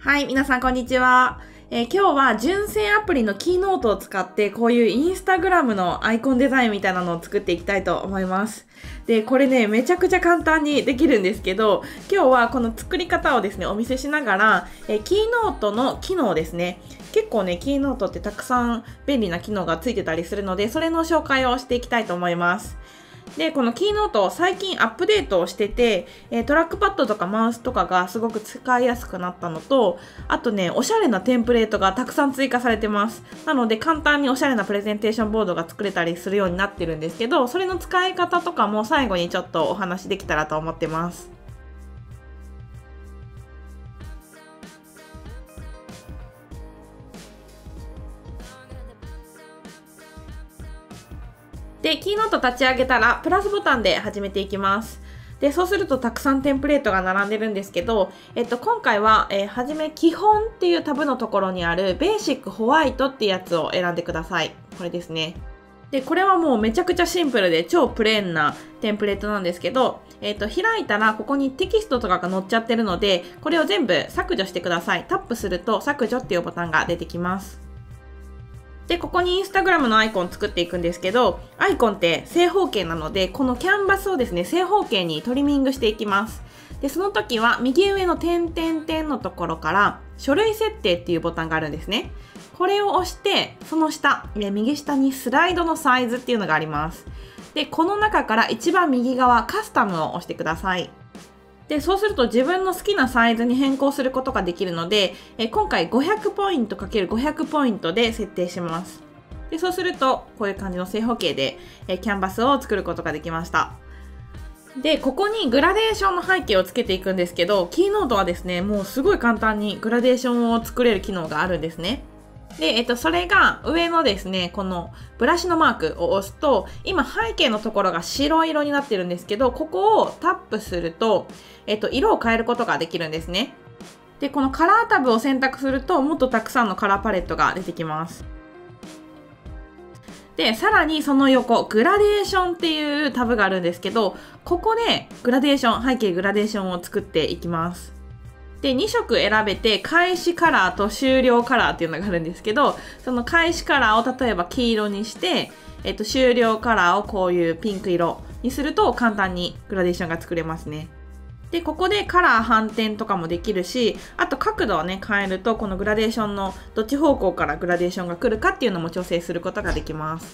はい、皆さんこんにちは。今日は純正アプリのキーノートを使ってこういうインスタグラムのアイコンデザインみたいなのを作っていきたいと思います。で、これね、めちゃくちゃ簡単にできるんですけど、今日はこの作り方をですね、お見せしながら、キーノートの機能ですね。結構ね、キーノートってたくさん便利な機能がついてたりするので、それの紹介をしていきたいと思います。で、このキーノート最近アップデートをしてて、トラックパッドとかマウスとかがすごく使いやすくなったのと、あとね、おしゃれなテンプレートがたくさん追加されてます。なので簡単におしゃれなプレゼンテーションボードが作れたりするようになってるんですけど、それの使い方とかも最後にちょっとお話できたらと思ってます。で、キーノート立ち上げたら、プラスボタンで始めていきます。で、そうするとたくさんテンプレートが並んでるんですけど、今回は、はじめ基本っていうタブのところにあるベーシックホワイトっていうやつを選んでください。これですね。で、これはもうめちゃくちゃシンプルで超プレーンなテンプレートなんですけど、開いたらここにテキストとかが載っちゃってるので、これを全部削除してください。タップすると削除っていうボタンが出てきます。で、ここにインスタグラムのアイコン作っていくんですけど、アイコンって正方形なので、このキャンバスをですね、正方形にトリミングしていきます。で、その時は右上の点々点のところから、書類設定っていうボタンがあるんですね。これを押して、その下、右下にスライドのサイズっていうのがあります。で、この中から一番右側、カスタムを押してください。で、そうすると自分の好きなサイズに変更することができるので、今回500ポイント ×500 ポイントで設定します。で、そうすると、こういう感じの正方形で、キャンバスを作ることができました。で、ここにグラデーションの背景をつけていくんですけど、キーノートはですね、もうすごい簡単にグラデーションを作れる機能があるんですね。で、それが上のですね、このブラシのマークを押すと、今背景のところが白色になってるんですけど、ここをタップすると、色を変えることができるんですね。で、このカラータブを選択すると、もっとたくさんのカラーパレットが出てきます。で、さらにその横、グラデーションっていうタブがあるんですけど、ここでグラデーション、背景グラデーションを作っていきます。で、2色選べて、開始カラーと終了カラーっていうのがあるんですけど、その開始カラーを例えば黄色にして、終了カラーをこういうピンク色にすると簡単にグラデーションが作れますね。で、ここでカラー反転とかもできるし、あと角度をね、変えると、このグラデーションのどっち方向からグラデーションが来るかっていうのも調整することができます。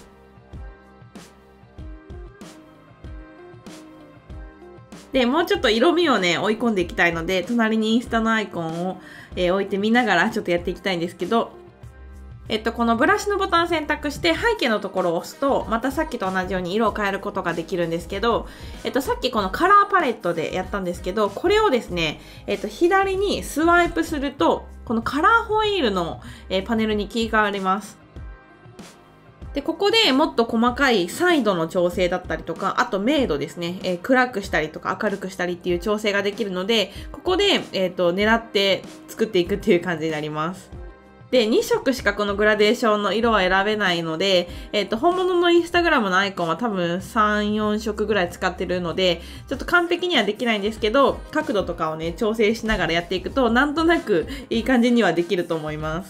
で、もうちょっと色味をね、追い込んでいきたいので、隣にインスタのアイコンを、置いてみながらちょっとやっていきたいんですけど、このブラシのボタンを選択して背景のところを押すと、またさっきと同じように色を変えることができるんですけど、さっきこのカラーパレットでやったんですけど、これをですね、左にスワイプすると、このカラーホイールの、パネルに切り替わります。で、ここでもっと細かいサイドの調整だったりとか、あと明度ですね、暗くしたりとか明るくしたりっていう調整ができるので、ここで、狙って作っていくっていう感じになります。で、2色しかこのグラデーションの色は選べないので、本物のインスタグラムのアイコンは多分3、4色ぐらい使ってるので、ちょっと完璧にはできないんですけど、角度とかをね、調整しながらやっていくと、なんとなくいい感じにはできると思います。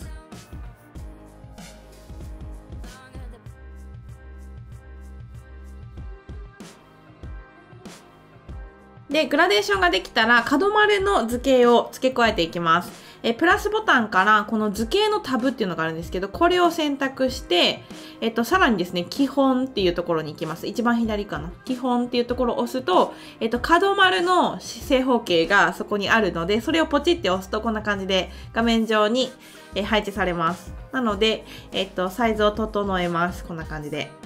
で、グラデーションができたら、角丸の図形を付け加えていきます。プラスボタンからこの図形のタブっていうのがあるんですけど、これを選択して、さらにですね、基本っていうところに行きます。一番左かな。基本っていうところを押すと、角丸の正方形がそこにあるので、それをポチって押すとこんな感じで画面上に配置されます。なので、サイズを整えます。こんな感じで。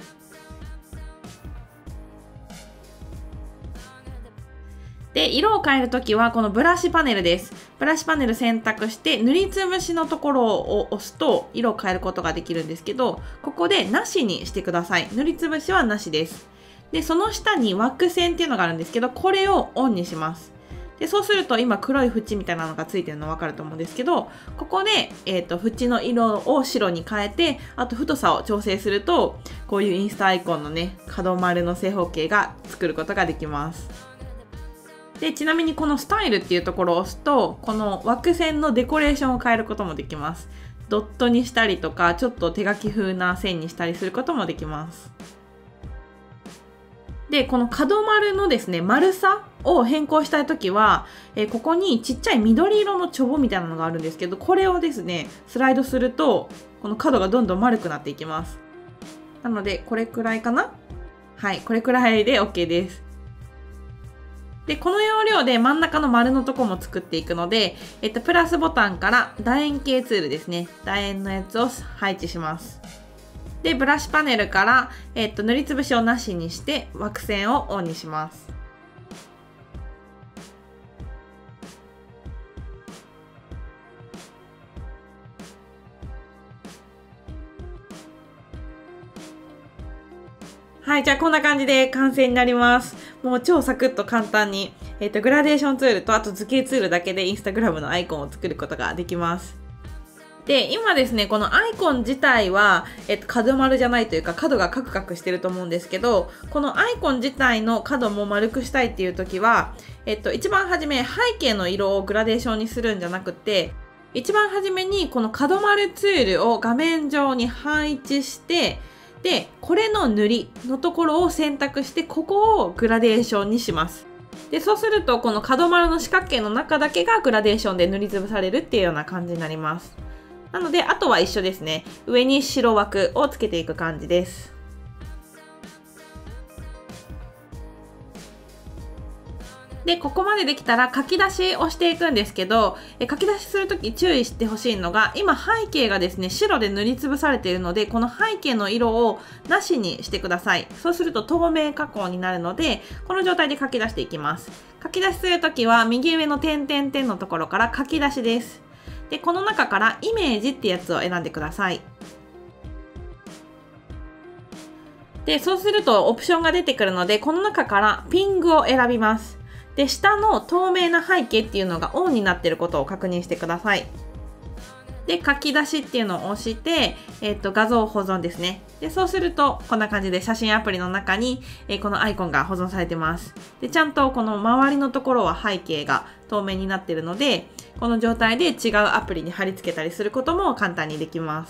で、色を変えるときはこのブラシパネルです。ブラシパネル選択して塗りつぶしのところを押すと色を変えることができるんですけど、ここでなしにしてください。塗りつぶしはなしです。で、その下に枠線っていうのがあるんですけど、これをオンにします。で、そうすると今黒い縁みたいなのがついてるの分かると思うんですけど、ここで、縁の色を白に変えて、あと太さを調整すると、こういうインスタアイコンのね、角丸の正方形が作ることができます。 で、ちなみにこのスタイルっていうところを押すと、この枠線のデコレーションを変えることもできます。ドットにしたりとか、ちょっと手書き風な線にしたりすることもできます。で、この角丸のですね、丸さを変更したいときは、ここにちっちゃい緑色のチョボみたいなのがあるんですけど、これをですね、スライドすると、この角がどんどん丸くなっていきます。なので、これくらいかな？はい、これくらいで OK です。で、この要領で真ん中の丸のとこも作っていくので、プラスボタンから楕円形ツールですね。楕円のやつを配置します。で、ブラシパネルから、塗りつぶしをなしにして枠線をオンにします。はい、じゃあこんな感じで完成になります。もう超サクッと簡単に、グラデーションツールとあと図形ツールだけでインスタグラムのアイコンを作ることができます。で、今ですね、このアイコン自体は、角丸じゃないというか角がカクカクしてると思うんですけど、このアイコン自体の角も丸くしたいっていう時は、一番初め背景の色をグラデーションにするんじゃなくて、一番初めにこの角丸ツールを画面上に配置して、で、これの塗りのところを選択して、ここをグラデーションにします。で、そうすると、この角丸の四角形の中だけがグラデーションで塗りつぶされるっていうような感じになります。なので、あとは一緒ですね。上に白枠をつけていく感じです。で、ここまでできたら書き出しをしていくんですけど、書き出しするとき注意してほしいのが、今背景がですね、白で塗りつぶされているので、この背景の色をなしにしてください。そうすると透明加工になるので、この状態で書き出していきます。書き出しするときは、右上の点々点のところから書き出しです。で、この中からイメージってやつを選んでください。で、そうするとオプションが出てくるので、この中からピングを選びます。で、下の透明な背景っていうのがオンになっていることを確認してください。で、書き出しっていうのを押して、画像保存ですね。で、そうすると、こんな感じで写真アプリの中に、このアイコンが保存されてます。で、ちゃんとこの周りのところは背景が透明になっているので、この状態で違うアプリに貼り付けたりすることも簡単にできます。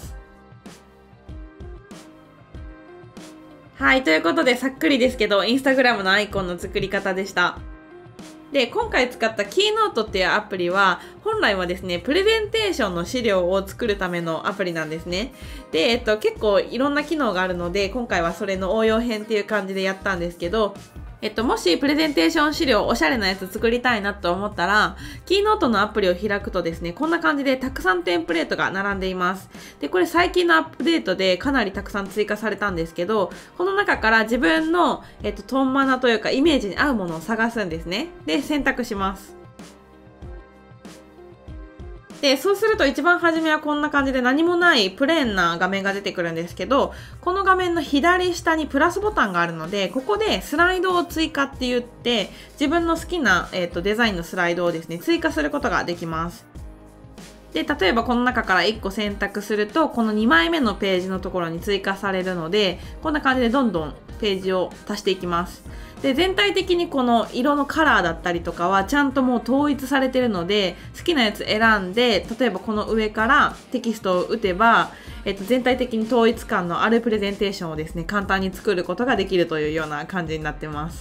はい、ということで、さっくりですけど、インスタグラムのアイコンの作り方でした。で、今回使ったキーノートっていうアプリは、本来はですね、プレゼンテーションの資料を作るためのアプリなんですね。で、結構いろんな機能があるので、今回はそれの応用編っていう感じでやったんですけど、もしプレゼンテーション資料おしゃれなやつ作りたいなと思ったら、キーノートのアプリを開くとですね、こんな感じでたくさんテンプレートが並んでいます。で、これ最近のアップデートでかなりたくさん追加されたんですけど、この中から自分の、トンマナというかイメージに合うものを探すんですね。で、選択します。で、そうすると一番初めはこんな感じで何もないプレーンな画面が出てくるんですけど、この画面の左下にプラスボタンがあるので、ここでスライドを追加って言って、自分の好きな、デザインのスライドをですね、追加することができます。で、例えばこの中から1個選択すると、この2枚目のページのところに追加されるので、こんな感じでどんどんページを足していきます。で、全体的にこの色のカラーだったりとかはちゃんともう統一されてるので、好きなやつ選んで、例えばこの上からテキストを打てば、全体的に統一感のあるプレゼンテーションをですね、簡単に作ることができるというような感じになってます。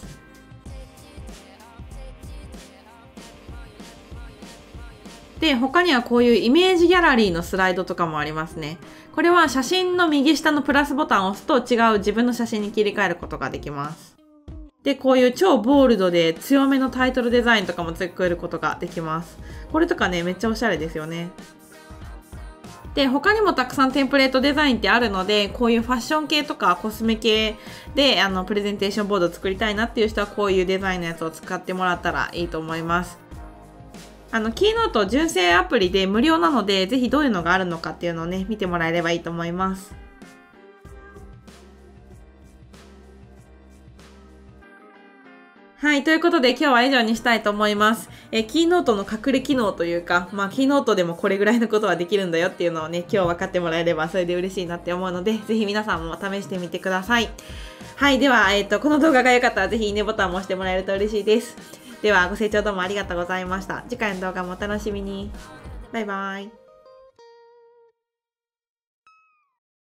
で、他にはこういうイメージギャラリーのスライドとかもありますね。これは写真の右下のプラスボタンを押すと違う自分の写真に切り替えることができます。で、こういう超ボールドで強めのタイトルデザインとかも作ることができます。これとかね、めっちゃおしゃれですよね。で、他にもたくさんテンプレートデザインってあるので、こういうファッション系とかコスメ系でプレゼンテーションボードを作りたいなっていう人はこういうデザインのやつを使ってもらったらいいと思います。キーノート純正アプリで無料なので、ぜひどういうのがあるのかっていうのをね、見てもらえればいいと思います。はい。ということで今日は以上にしたいと思います。キーノートの隠れ機能というか、キーノートでもこれぐらいのことはできるんだよっていうのをね、今日分かってもらえればそれで嬉しいなって思うので、ぜひ皆さんも試してみてください。はい。では、この動画が良かったらぜひいいねボタンも押してもらえると嬉しいです。 ではご清聴どうもありがとうございました。次回の動画もお楽しみに。バイバイ。